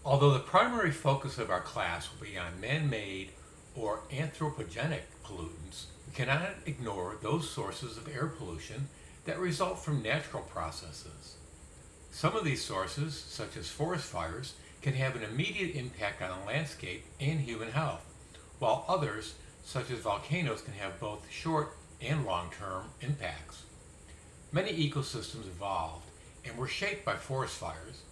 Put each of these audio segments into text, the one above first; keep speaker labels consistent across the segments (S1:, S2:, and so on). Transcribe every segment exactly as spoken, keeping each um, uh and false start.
S1: Although the primary focus of our class will be on man-made or anthropogenic pollutants, we cannot ignore those sources of air pollution that result from natural processes. Some of these sources, such as forest fires, can have an immediate impact on the landscape and human health, while others, such as volcanoes, can have both short and long-term impacts. Many ecosystems evolved and were shaped by forest fires.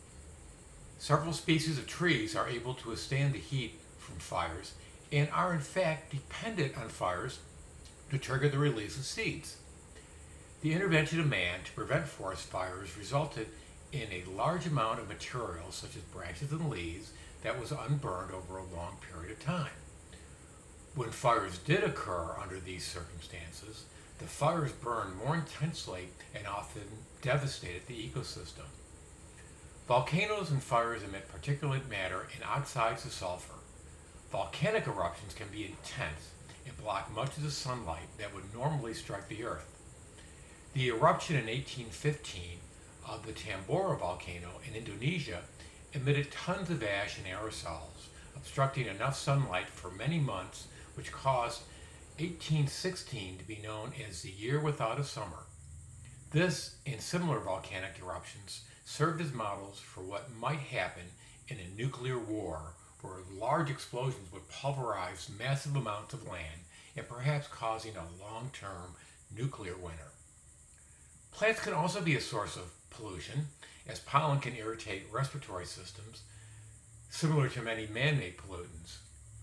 S1: Several species of trees are able to withstand the heat from fires and are in fact dependent on fires to trigger the release of seeds. The intervention of man to prevent forest fires resulted in a large amount of material, such as branches and leaves, that was unburned over a long period of time. When fires did occur under these circumstances, the fires burned more intensely and often devastated the ecosystem. Volcanoes and fires emit particulate matter and oxides of sulfur. Volcanic eruptions can be intense and block much of the sunlight that would normally strike the earth. The eruption in eighteen fifteen of the Tambora volcano in Indonesia emitted tons of ash and aerosols, obstructing enough sunlight for many months, which caused eighteen sixteen to be known as the year without a summer. This and similar volcanic eruptions served as models for what might happen in a nuclear war, where large explosions would pulverize massive amounts of land and perhaps causing a long-term nuclear winter. Plants can also be a source of pollution, as pollen can irritate respiratory systems, similar to many man-made pollutants.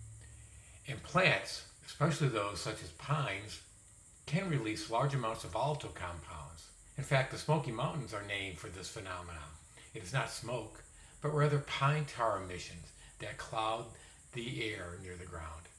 S1: And plants, especially those such as pines, can release large amounts of volatile compounds. In fact, the Smoky Mountains are named for this phenomenon. It is not smoke, but rather pine tar emissions that cloud the air near the ground.